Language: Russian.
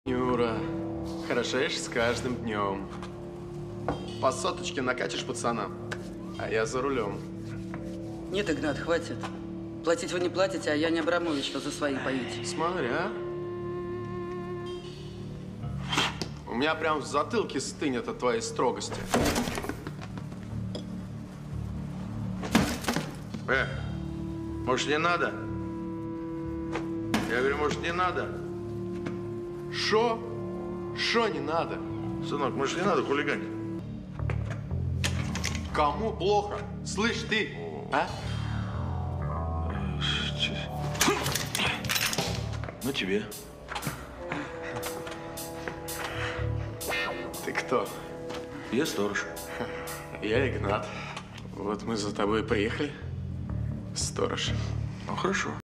Юра, хорошеешь с каждым днем. По соточке накатишь пацанам, а я за рулем. Нет, Игнат, хватит. Платить вы не платите, а я не Абрамович, что за свои поете. Смотря. У меня прям в затылке стынет от твоей строгости. Может, не надо? Я говорю, может, не надо? Шо? Шо не надо? Сынок, может, не надо хулиганить? Кому плохо? Слышь, ты, а? Ну, тебе. Ты кто? Я сторож. Я Игнат. Вот мы за тобой приехали. Сторож. Ну, хорошо.